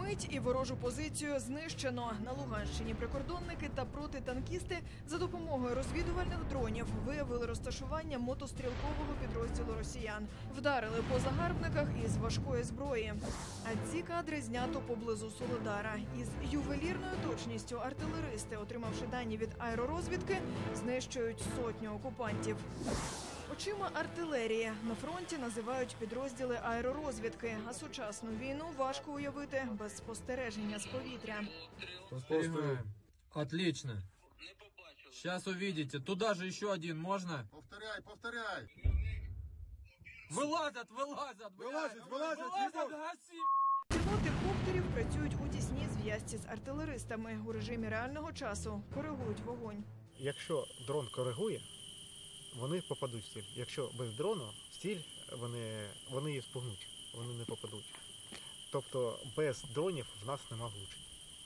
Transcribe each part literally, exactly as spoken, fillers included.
Мить і ворожу позицію знищено. На Луганщині прикордонники та протитанкісти за допомогою розвідувальних дронів виявили розташування мотострілкового підрозділу росіян. Вдарили по загарбниках із важкої зброї. А ці кадри знято поблизу Солодара. Із ювелірною точністю артилеристи, отримавши дані від аеророзвідки, знищують сотню окупантів. Очима артилерії. На фронті називають підрозділи аеророзвідки, а сучасну війну важко уявити без спостереження з повітря. Спостерігаємо. Отлично. Сейчас увидите. Туда же еще один можно? Повторяй, повторяй. Вылазят, вылазят, Вилазять, вилазять, вылазят, гаси! Пілоти коптерів працюють у тісній зв'язці з артилеристами. У режимі реального часу коригують вогонь. Якщо дрон коригує, вони попадуть в ціль. Якщо без дрону в ціль, вони, вони її спугнуть, вони не попадуть. Тобто без дронів в нас нема влучень.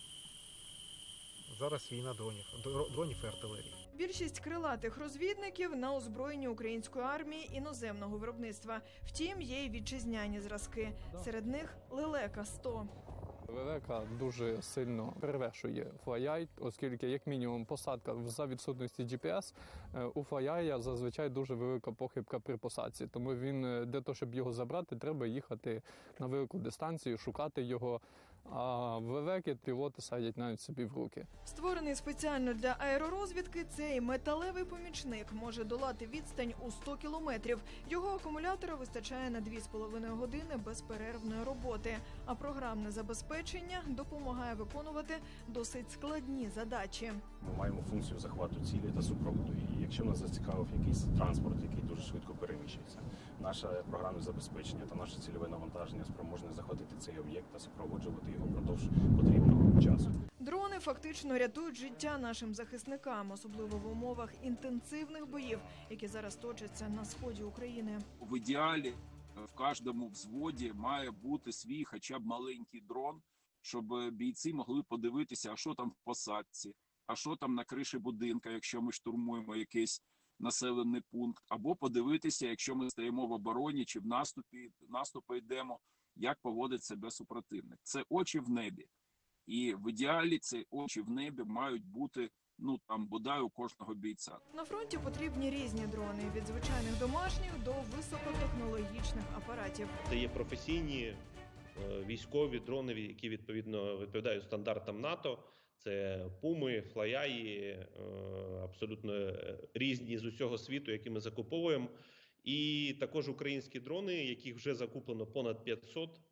Зараз війна дронів, дронів і артилерії. Більшість крилатих розвідників на озброєнні української армії іноземного виробництва. Втім, є й вітчизняні зразки. Серед них Лелека сто. Лелека дуже сильно перевершує Флай-Ай, оскільки, як мінімум, посадка за відсутності джі пі ес, у Флай-Ай зазвичай дуже велика похибка при посадці. Тому він, для того, щоб його забрати, треба їхати на велику дистанцію, шукати його. А в Лелеки пілоти садять навіть собі в руки. Створений спеціально для аеророзвідки, цей металевий помічник може долати відстань у сто кілометрів. Його акумулятора вистачає на дві з половиною години безперервної роботи. А програмне забезпечення допомагає виконувати досить складні задачі. Ми маємо функцію захвату цілі та супроводу. І якщо нас зацікавив якийсь транспорт, який дуже швидко переміщується, наше програмне забезпечення та наше цільове навантаження спроможне захватити цей об'єкт та супроводжувати його впродовж потрібного часу. Дрони фактично рятують життя нашим захисникам, особливо в умовах інтенсивних боїв, які зараз точаться на сході України. В ідеалі в кожному взводі має бути свій хоча б маленький дрон, щоб бійці могли подивитися, а що там в посадці, а що там на криші будинка, якщо ми штурмуємо якийсь населений пункт, або подивитися, якщо ми стоїмо в обороні чи в наступі, наступи йдемо, як поводить себе супротивник. Це очі в небі. І в ідеалі ці очі в небі мають бути, ну там, бодай у кожного бійця. На фронті потрібні різні дрони, від звичайних домашніх до високотехнологічних апаратів. Це є професійні військові дрони, які відповідно відповідають стандартам НАТО. Це пуми, флай-аї, абсолютно різні з усього світу, які ми закуповуємо. І також українські дрони, яких вже закуплено понад п'ятсот.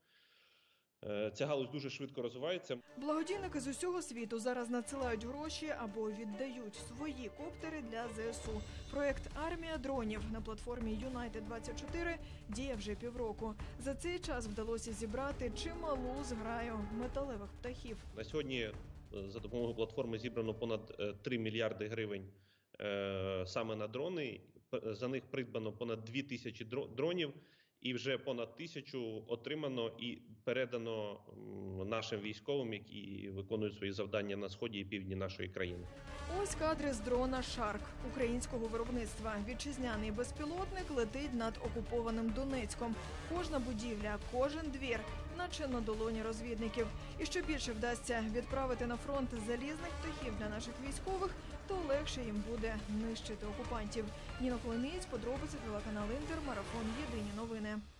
Ця галузь дуже швидко розвивається. Благодійники з усього світу зараз надсилають гроші або віддають свої коптери для зе ес у. Проєкт «Армія дронів» на платформі Юнайтед двадцять чотири діє вже півроку. За цей час вдалося зібрати чималу зграю металевих птахів. На сьогодні за допомогою платформи зібрано понад три мільярди гривень саме на дрони. За них придбано понад дві тисячі дронів. І вже понад тисячу отримано і передано нашим військовим, які виконують свої завдання на сході і півдні нашої країни. Ось кадри з дрона «Шарк» українського виробництва. Вітчизняний безпілотник летить над окупованим Донецьком. Кожна будівля, кожен двір, наче на долоні розвідників. І що більше вдасться відправити на фронт залізних птахів для наших військових, то легше їм буде нищити окупантів. Ніна Коломієць, подробиці, телеканал «Інтер», марафон «Єдині новини».